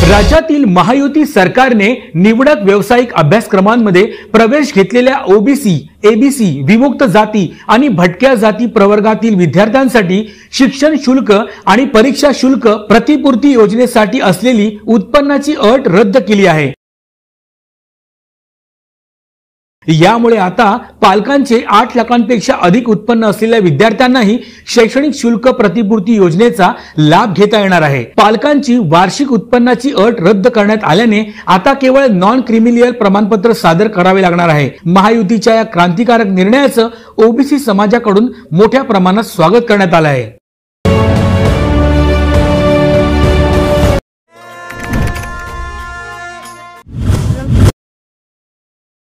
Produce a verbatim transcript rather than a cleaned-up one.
राज्यातील महायुती सरकारने निवडक व्यावसायिक अभ्यासक्रमांमध्ये प्रवेश घेतलेल्या ओबीसी, एबीसी, विमुक्त जाती आणि भटक्या जाती प्रवर्गातील विद्यार्थ्यांसाठी शिक्षण शुल्क आणि परीक्षा शुल्क प्रतिपूर्ती योजनेसाठी असलेली उत्पन्नाची अट रद्द केली आहे। यामुळे आता पालकांचे आठ लाखांपेक्षा अधिक उत्पन्न असलेल्या विद्यार्थ्यांनाही शैक्षणिक शुल्क प्रतिपूर्ती योजनेचा लाभ घेता येणार आहे। पालकांची वार्षिक उत्पन्नाची अट रद्द करण्यात आल्याने आता केवळ नॉन क्रिमिलियल प्रमाणपत्र सादर करावे लागणार आहे। महायुतीच्या या क्रांतिकारक निर्णयाचं ओबीसी समाजाकडून मोठ्या प्रमाणात स्वागत करण्यात आलं आहे।